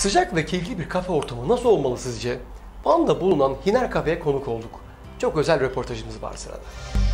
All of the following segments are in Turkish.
Sıcak ve keyifli bir kafe ortamı nasıl olmalı sizce? Van'da bulunan Hiner Kafe'ye konuk olduk. Çok özel röportajımız var sırada.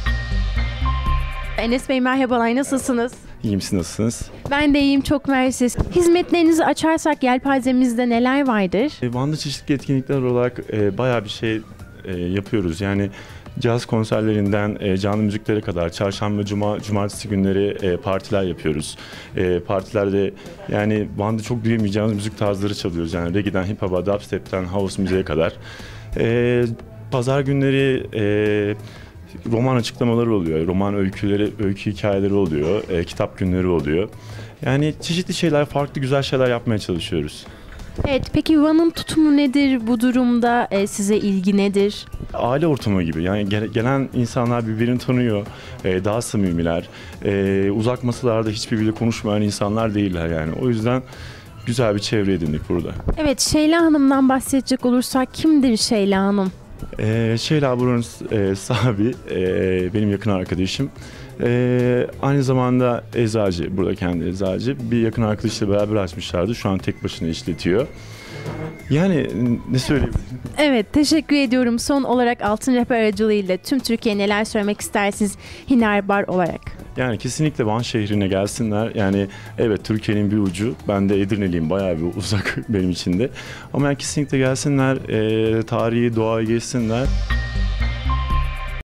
Enes Bey merhabalar, nasılsınız? İyiyim, siz nasılsınız? Ben de iyiyim, çok mersi. Hizmetlerinizi açarsak yelpazemizde neler vardır? Van'da çeşitli etkinlikler olarak bayağı bir şey yapıyoruz. Yani caz konserlerinden canlı müziklere kadar çarşamba, cuma, cumartesi günleri partiler yapıyoruz. Partilerde yani Van'da çok duyamayacağımız müzik tarzları çalıyoruz. Yani reggae'den, hip hop'a, dubstep'ten house müziğe kadar. Pazar günleri roman açıklamaları oluyor, roman öyküleri, öykü hikayeleri oluyor, kitap günleri oluyor. Yani çeşitli şeyler, farklı güzel şeyler yapmaya çalışıyoruz. Evet, peki Van'ın tutumu nedir bu durumda? Size ilgi nedir? Aile ortamı gibi, yani gelen insanlar birbirini tanıyor, daha samimiler, uzak masalarda hiçbirbiriyle konuşmayan insanlar değiller yani. O yüzden güzel bir çevre edindik burada. Evet, Şeyla Hanım'dan bahsedecek olursak kimdir Şeyla Hanım? Şeyla buranın sahibi, benim yakın arkadaşım. Aynı zamanda eczacı, burada kendi eczacı. Bir yakın arkadaşıyla beraber açmışlardı. Şu an tek başına işletiyor. Yani ne söyleyebilirim? Evet, teşekkür ediyorum. Son olarak Altın Rehber aracılığıyla tüm Türkiye'ye neler söylemek istersiniz Hiner Bar olarak? Yani kesinlikle Van şehrine gelsinler. Yani evet, Türkiye'nin bir ucu. Ben de Edirne'liyim, bayağı bir uzak benim için de. Ama yani kesinlikle gelsinler, tarihi, doğayı gezsinler.